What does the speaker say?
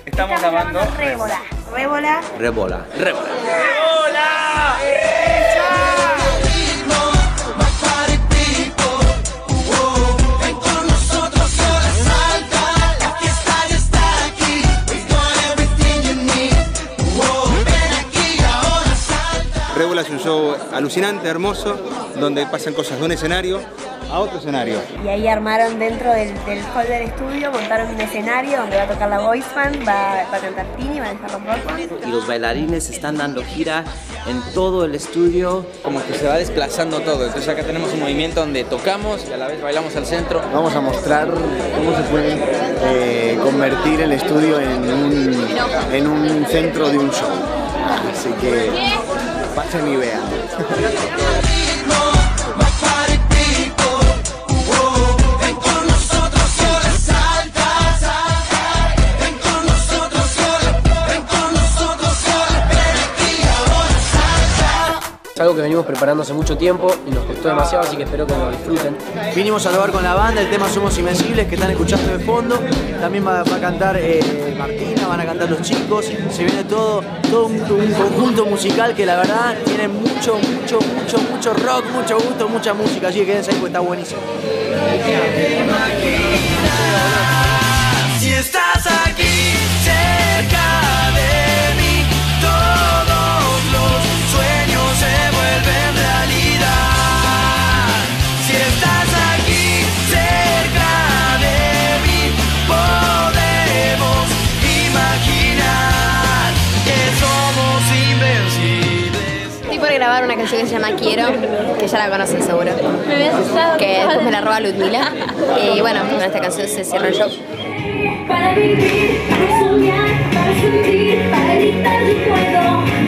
Estamos grabando Rébola. Rébola. Rébola. Rébola. Rébola es un show alucinante, hermoso, donde pasan cosas de un escenario a otro escenario. Y ahí armaron dentro del hall del estudio, montaron un escenario donde va a tocar la voice band, va a cantar Tini, van a estar los rock bands. Y los bailarines están dando gira en todo el estudio. Como que se va desplazando todo. Entonces acá tenemos un movimiento donde tocamos y a la vez bailamos al centro. Vamos a mostrar cómo se puede convertir el estudio en un centro de un show. Así que pasen y vean. Es algo que venimos preparando hace mucho tiempo y nos costó demasiado, así que espero que lo disfruten. Vinimos a grabar con la banda el tema Somos Invencibles, que están escuchando de fondo. También va a cantar Martina, van a cantar los chicos. Se viene todo un conjunto musical que la verdad tiene mucho rock, mucho gusto, mucha música. Así que quédense ahí porque está buenísimo. Si estás aquí cerca de mí, todos los sueños se vuelven realidad. Si estás aquí cerca de mí, podemos imaginar que somos invencibles. Estoy por grabar una canción que se llama Quiero, que ya la conocen seguro, que después me la roba Ludmila. Y bueno, con esta canción se cierra el show. Para vivir, para soñar, para sentir, para gritar yo puedo.